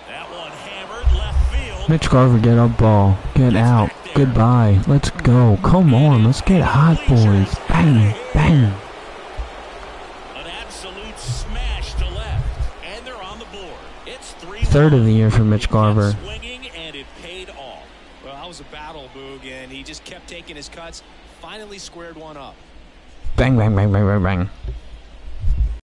Mitch Garver, get up ball. Get out. Goodbye. Let's go. Come on. Let's get hot, boys. Bang. Bang. An absolute smash to left. And they're on the board. It's 3-1. Third of the year for Mitch Garver. Swinging, and it paid off. Well, that was a battle, Boog, and he just kept taking his cuts. Finally squared one up. Bang, bang, bang, bang, bang, bang.